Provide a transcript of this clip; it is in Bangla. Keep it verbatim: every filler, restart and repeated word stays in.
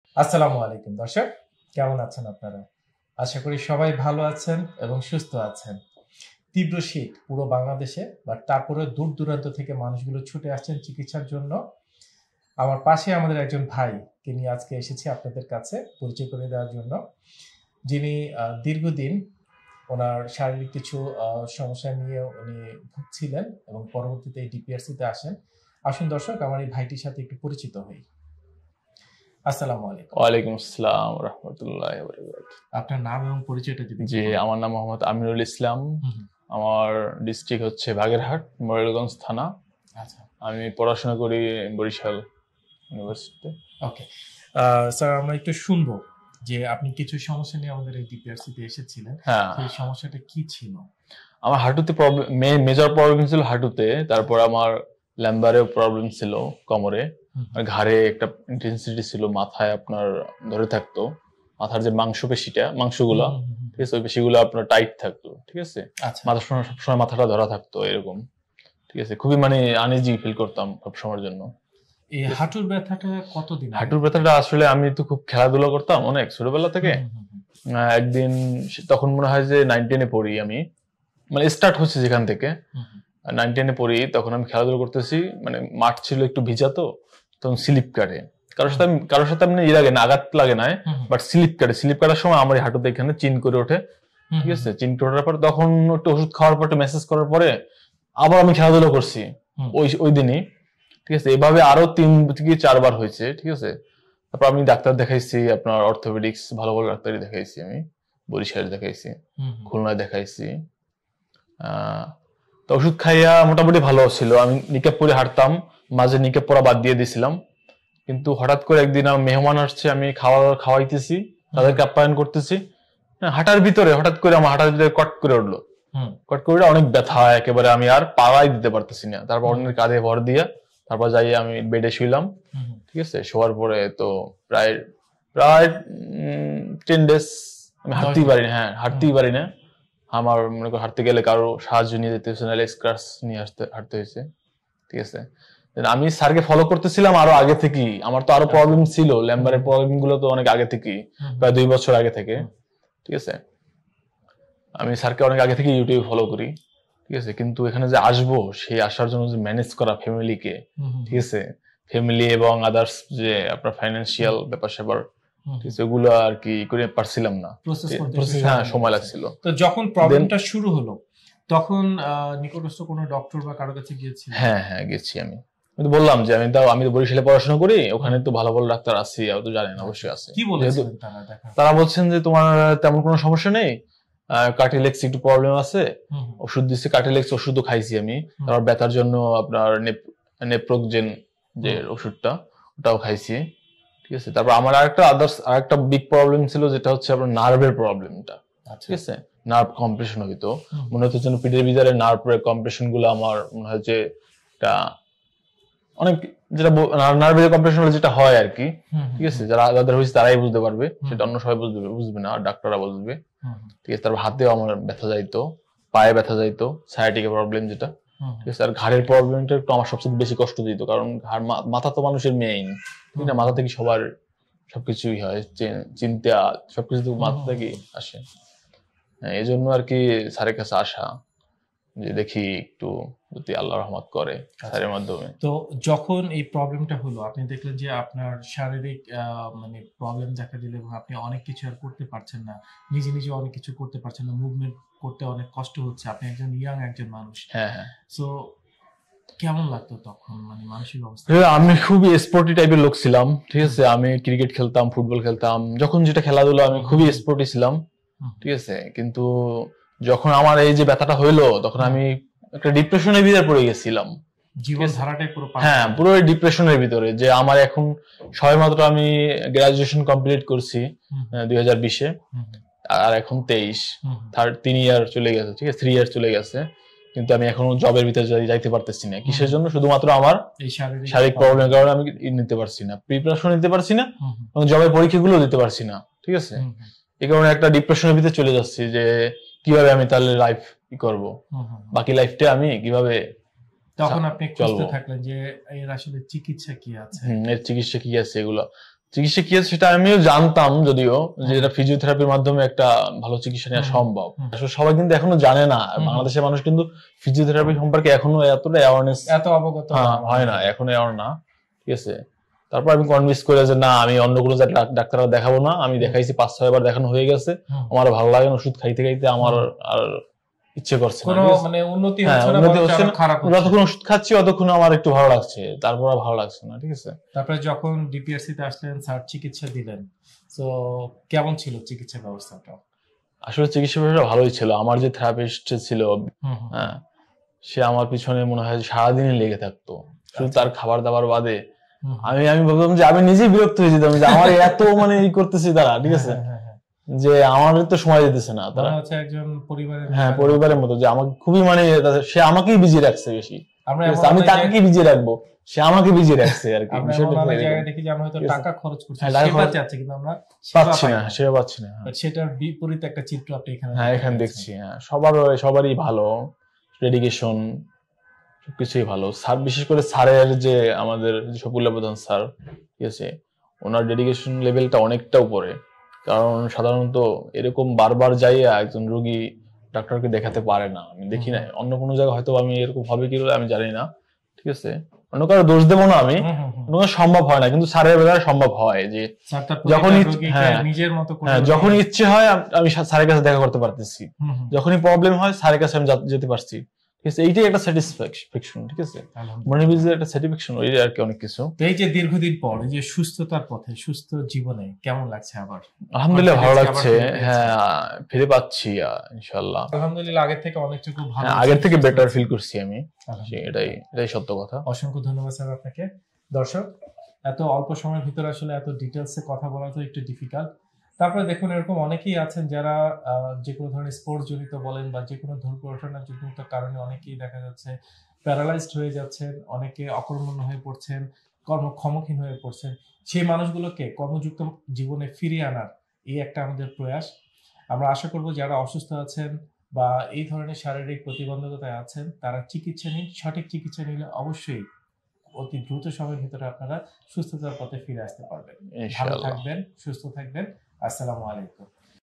আসসালামু আলাইকুম দর্শক, কেমন আছেন আপনারা? আশা করি সবাই ভালো আছেন এবং সুস্থ আছেন। তীব্র শীত পুরো বাংলাদেশে, বাট তারপরে দূর দূরান্ত থেকে মানুষগুলো ছুটে আসছেন চিকিৎসার জন্য। আমার পাশে আমাদের একজন ভাইকে নিয়ে আজকে এসেছি আপনাদের কাছে পরিচয় করে দেওয়ার জন্য, যিনি আহ, দীর্ঘদিন ওনার শারীরিক কিছু আহ, সমস্যা নিয়ে উনি ভুগছিলেন এবং পরবর্তীতে এই ডিপিআরসিতে আসেন। আসুন দর্শক, আমার এই ভাইটির সাথে একটু পরিচিত হই। আসসালামু আলাইকুম। ওয়ালাইকুম আসসালাম রহমতুল্লাহ বারাকাতুহু। আপনার নাম এবং পরিচয়টা যদি জি, একটু বলেন। আমার নাম মোহাম্মদ আমিনুল ইসলাম। হুম, হুম। আমার ডিস্ট্রিক্ট হচ্ছে বাগেরহাট, মোরেলগঞ্জ থানা। আচ্ছা, আমি পড়াশোনা করি বরিশাল ইউনিভার্সিটিতে। ওকে। স্যার, আমরা একটু শুনবো যে আপনি কিছু সমস্যা নিয়ে আমাদের এই ডিপিআরসিতে এসেছিলেন। হ্যাঁ, সেই সমস্যাটা কি ছিল? আমার হাঁটুতে প্রবলেম, মেজর প্রবলেম ছিল হাঁটুতে। তারপর আমার ল্যাম্বারেও প্রবলেম ছিল, কোমরে। হুম, আর ঘাড়ে একটা ইন্টেন্সিটি ছিল, মাথায় আপনার ধরে থাকতো। মাথার যে মাংসপেশিটা, মাংসগুলা, হুম, হুম, হুম, ঠিক আছে, ওই পেশিগুলো আপনার টাইট থাকতো, ঠিক আছে। আচ্ছা। মাথার সময় সবসময় মাথাটা ধরা থাকতো এরকম, ঠিক আছে। খুবই মানে আনইজি ফিল করতাম সব সময়ের জন্য। এই হাঁটুর ব্যথাটা কতদিন আগে? হাঁটুর ব্যথাটা আসলে আমি তো খুব খেলাধুলা করতাম অনেক ছোটবেলা থেকে। হুম, হুম, হুম, আহ, একদিন সে- তখন মনে হয় যে নাইন টেনে পড়ি আমি, মানে স্টার্ট হচ্ছে যেখান থেকে। হুম, হুম, নাইন টেনে পড়ি, তখন আমি খেলাধুলা করতেছি, মানে মাঠ ছিল একটু ভিজা, তো তখন স্লিপ কাটে। কারোর সাথে আমি- কারোর সাথে এমনি ই লাগে না, আঘাত লাগে না, হুম, হুম, বাট স্লিপ কাটে। স্লিপ কাটার সময় আমার এই হাঁটুতে এখানে চিন করে ওঠে, হুম, ঠিক হুম, আছে। চিন করে ওঠার পর তখন একটু ওষুধ খাওয়ার পর, একটু মেসেজ করার পরে আবার আমি খেলাধুলা করছি হুম, ওই ওই দিনই, ঠিক আছে। এভাবে আরো তিন থেকে চারবার হয়েছে, ঠিক আছে। তারপর আমি ডাক্তার দেখাইছি, আপনার অর্থোপেডিক্স ভালো ভালো ডাক্তারই দেখাইছি আমি। বরিশালে দেখাইছি, হুম, হুম, খুলনায় দেখাইছি। আহ তো ওষুধ খাইয়া মোটামুটি ভালো ছিল। আমি নিকাপ পরে হাঁটতাম, মাঝে নিকাপ পরা বাদ দিয়ে দিছিলাম। কিন্তু হঠাৎ করে একদিন আমার মেহমান আসছে, আমি খাওয়া খাওয়াইতেছি, তাদেরকে আপ্যায়ন করতেছি। হ্যাঁ, হাঁটার ভিতরে হঠাৎ করে আমার হাঁটার ভিতরে কট করে উঠলো। হুম, কট করে উঠে অনেক ব্যথা, একেবারে আমি আর পাড়াই দিতে পারতেছি না। তারপর হুম, অন্যের কাঁধে ভর দিয়া তারপর যাই আমি বেডে শুইলাম, হুম, হুম, ঠিক আছে। শোয়ার পরে তো প্রায় প্রায় টেন ডেজ আমি দশ হাঁটতেই দিন। পারি না। হ্যাঁ, হুম, হাঁটতেই পারি না। আমার মনে করো হাঁটতে গেলে কারো সাহায্য নিয়ে যেতে হচ্ছে, নাহলে স্ক্রাচ নিয়ে আসতে হাঁটতে হয়েছে, ঠিক আছে। Then আমি স্যারকে ফলো করতেছিলাম আরো আগে থেকেই। আমার তো আরো আচ্ছা। প্রবলেম ছিল, ল্যাম্বারের হুম, প্রবলেম গুলো তো অনেক আগে থেকেই, হুম, প্রায় দুই বছর আগে থেকে, হুম, ঠিক আছে। আমি স্যারকে অনেক আগে থেকে ইউটিউবে ফলো করি, ঠিক আছে। কিন্তু এখানে যে আসবো, সেই আসার জন্য যে ম্যানেজ করা ফ্যামিলিকে, হুম, হুম, ঠিক আছে, ফ্যামিলি এবং আদার্স যে আপনার হুম, ফাইন্যান্সিয়াল ব্যাপার স্যাপার, হুম, ঠিক হুম। আছে, ওগুলো আর কি করে পারছিলাম না। প্রসেস করতে একটু প্রসেস, হ্যাঁ, সময় সময় লেগেছে। লাগছিল। তো যখন দেন, প্রবলেমটা শুরু হলো, তখন আহ, নিকটস্থ কোনো ডক্টর বা কারো কাছে গিয়েছিলেন? হ্যাঁ হ্যাঁ গেছি আমি। আমি তো বললাম যে আমি তো আমি তো বরিশালে পড়াশোনা করি, ওখানে হুম, তো ভালো ভালো ডাক্তার আছে, আপনি তো জানেন, আচ্ছা। অবশ্যই আছে। কি যেহেতু বলেছিলেন তারা দেখার তারা পর? বলছেন যে তোমার তেমন কোনো সমস্যা নেই, কার্টিলেক্স একটু প্রবলেম আছে, হুম, হুম, ওষুধ দিচ্ছে, কার্টিলেক্স ওষুধও খাইছি আমি। হুম, তারপর ব্যথার জন্য আপনার নেপ্রোকজেন যে হুম, ওষুধটা, ওটাও খাইছি, ঠিক আছে। তারপর আমার আরেকটা আদার্স আরেকটা বিগ প্রবলেম ছিল, যেটা হচ্ছে আপনার নার্ভের প্রবলেমটা, আচ্ছা। ঠিক আছে। নার্ভ কম্প্রেশন হইতো, হুম, মনে হতো যেন পিঠের ভিতরে নার্ভের কম্প্রেশন গুলো আমার মনে হয় যে এটা অনেক, যেটা নার্ভের কম্প্রেশন হলে যেটা হয় আর কি, হুম, ঠিক হুম, আছে। হুম, যারা যাদের হয়েছে তারাই বুঝতে পারবে, হুম, সেটা অন্য সবাই বুঝবে বুঝবে না, ডাক্তাররা বুঝবে, হুম, হুম, ঠিক আছে। তারপর হাতেও আমার ব্যথা যাইতো, পায়ে ব্যথা যাইতো, সায়াটিকা প্রবলেম যেটা, হুম, ঠিক আছে। আর ঘাড়ের প্রবলেমটা একটু আমার সবচেয়ে বেশি কষ্ট দিত, কারণ ঘাড় মা- মাথা তো মানুষের মেইন, ঠিক হুম, না। মাথা থেকে সবার সবকিছুই হয়, চি- চিন্তা সবকিছু তো হুম, মাথা হুম, থেকেই হুম। আসে। হ্যাঁ, এই জন্য আর কি স্যারের কাছে আসা, যে দেখি একটু যদি আল্লাহ রহমত করে আচ্ছা। স্যারের মাধ্যমে। তো যখন এই প্রবলেমটা হলো, আপনি দেখলেন যে আপনার শারীরিক আহ, মানে প্রবলেম দেখা দিল এবং আপনি অনেক কিছু আর করতে পারছেন না, নিজে নিজে অনেক কিছু করতে পারছেন না, মুভমেন্ট করতে অনেক কষ্ট হচ্ছে, আপনি একজন ইয়াং একজন মানুষ। হ্যাঁ হ্যাঁ। সো কেমন লাগতো তখন, মানে মানসিক অবস্থা হ্যাঁ, কি আমি ছিল? খুবই স্পোর্টি টাইপের লোক ছিলাম, ঠিক হুম, আছে। আমি ক্রিকেট খেলতাম, ফুটবল খেলতাম, যখন যেটা খেলাধুলা আমি হুম, খুবই হুম, স্পোর্টি ছিলাম, হুম, ঠিক আছে। কিন্তু যখন আমার এই যে ব্যথাটা হইলো, তখন হুম। আমি একটা ডিপ্রেশনের ভিতরে পড়ে গেছিলাম, ঠিক জীবন আছে। ধারাটাই পুরো হ্যাঁ, পাল্টে গেল। পুরো ডিপ্রেশনের ভিতরে, যে আমার এখন সবেমাত্র আমি গ্রাজুয়েশন কমপ্লিট করছি হুম, দুই হাজার বিশে, হুম, হুম, আর এখন তেইশ, হুম, হুম, থার্ড তিন ইয়ার চলে গেছে, ঠিক আছে, থ্রি ইয়ার চলে গেছে। কিন্তু আমি এখনো জবের ভিতরে যাই- যাইতে পারতেছি না। হুম, কিসের হুম। জন্য? শুধুমাত্র আমার এই শারীরিক শারীরিক প্রবলেম। প্রবলেমের কারণে আমি ই নিতে পারছি না, প্রিপারেশন নিতে পারছি না, হুম, হুম, এবং জবের পরীক্ষাগুলো দিতে পারছি না, ঠিক আছে। হুম, হুম, এই কারণে একটা ডিপ্রেশনের ভিতরে চলে যাচ্ছি, যে কিভাবে আমি তাহলে লাইফ কি করব, হুম, হুম, হুম। বাকি লাইফটা আমি কিভাবে তখন চা- আপনি খুঁজতে চলবো। থাকলেন যে এর আসলে চিকিৎসা কি আছে। হম, এর চিকিৎসা কি আছে এগুলো। চিকিৎসা কি আছে সেটা আমিও জানতাম, যদিও যে এটা ফিজিওথেরাপির মাধ্যমে একটা ভালো চিকিৎসা নেওয়া সম্ভব। আসলে সবাই কিন্তু এখনো জানে না, বাংলাদেশের মানুষ কিন্তু ফিজিওথেরাপি সম্পর্কে এখনো এতটা অ্যাওয়ারনেস এত অবগত হয় না, এখনো অ্যাওয়ার না। ঠিক আছে, তারপর আমি কনভিন্স করে যে না আমি অন্য কোনো ডাক্তার দেখাবো না, আমি দেখাইছি পাঁচ ছয় বার দেখানো হয়ে গেছে, আমার ভালো লাগে না, ওষুধ খাইতে খাইতে আমার আর ইচ্ছে করছে না, মানে উন্নতি হচ্ছে না, খারাপ হচ্ছে। যতক্ষণ ওষুধ খাচ্ছি ততক্ষণ আমার একটু ভালো লাগছে, তারপর আর ভালো লাগছে না। ঠিক আছে, তারপরে যখন ডিপিআরসি তে আসলেন, স্যার চিকিৎসা দিলেন, তো কেমন ছিল চিকিৎসা ব্যবস্থাটা? আসলে চিকিৎসা ব্যবস্থা ভালোই ছিল। আমার যে থেরাপিস্ট ছিল, হ্যাঁ, সে আমার পিছনে মনে হয় সারাদিনই লেগে থাকতো, শুধু তার খাবার দাবার বাদে। আমি আমি ভাবলাম যে আমি নিজেই বিরক্ত হয়ে যেতাম যে আমার এত মানে ই করতেছি তারা, ঠিক আছে, যে আমার তো সময় দিতেছে না তারা, হচ্ছে একজন পরিবারের, হ্যাঁ পরিবারের মতো, যে আমাকে খুবই মানে সে আমাকেই বিজি রাখছে বেশি, আমি তাকে কি বিজি রাখবো, সে আমাকে বিজি রাখছে আর কি। দেখি যে আমরা হয়তো টাকা খরচ করছি, সেবা চাচ্ছি কিন্তু আমরা পাচ্ছি না, সেবা পাচ্ছি না, সেটার বিপরীত একটা চিত্র আপনি এখানে, হ্যাঁ এখানে দেখছি। হ্যাঁ, সবার সবারই ভালো ডেডিকেশন, সবকিছুই ভালো। স্যার, বিশেষ করে স্যারের যে আমাদের শফিউল্লাহ প্রধান স্যার, ঠিক আছে, ওনার ডেডিকেশন লেভেলটা অনেকটা উপরে। কারণ সাধারণত এরকম বারবার যাইয়া একজন রোগী ডাক্তারকে দেখাতে পারে না, আমি দেখি না অন্য কোনো জায়গায়, হয়তো আমি এরকম হবে কি আমি জানি না। ঠিক আছে, অন্য কারো দোষ দেবো না আমি, সম্ভব হয় না, কিন্তু স্যারের বেলায় সম্ভব হয় যে যখন হ্যাঁ যখন ইচ্ছে হয় আমি স্যারের কাছে দেখা করতে পারতেছি, যখনই প্রবলেম হয় স্যারের কাছে আমি যেতে পারছি। ঠিক আছে, এইটাই একটা স্যাটিসফ্যাকশন। ঠিক আছে, মনে হয় একটা স্যাটিসফ্যাকশন, ওই আর কি অনেক কিছু। তো এই যে দীর্ঘদিন পর এই যে সুস্থতার পথে, সুস্থ জীবনে কেমন লাগছে আবার? আলহামদুলিল্লাহ ভালো লাগছে, হ্যাঁ ফিরে পাচ্ছি ইনশাআল্লাহ। আলহামদুলিল্লাহ আগের থেকে অনেকটুকু ভালো, আগের থেকে বেটার ফিল করছি আমি, এটাই এটাই সত্য কথা। অসংখ্য ধন্যবাদ স্যার আপনাকে। দর্শক, এত অল্প সময়ের ভিতরে আসলে এত ডিটেলসে কথা বলা তো একটু ডিফিকাল্ট। তারপরে দেখুন, এরকম অনেকেই আছেন যারা যে কোনো ধরনের স্পোর্টস জনিত বলেন বা যে কোনো দুর্ঘটনা জনিত কারণে অনেকেই দেখা যাচ্ছে প্যারালাইজড হয়ে যাচ্ছেন, অনেকে অকর্মণ্য হয়ে পড়ছেন, কর্মক্ষমহীন হয়ে পড়ছেন। সেই মানুষগুলোকে কর্মযুক্ত জীবনে ফিরিয়ে আনার এই একটা আমাদের প্রয়াস। আমরা আশা করব যারা অসুস্থ আছেন বা এই ধরনের শারীরিক প্রতিবন্ধকতায় আছেন, তারা চিকিৎসা নিন। সঠিক চিকিৎসা নিলে অবশ্যই অতি দ্রুত সময়ের ভিতরে আপনারা সুস্থতার পথে ফিরে আসতে পারবেন। ভালো থাকবেন, সুস্থ থাকবেন। আসসালামু আলাইকুম।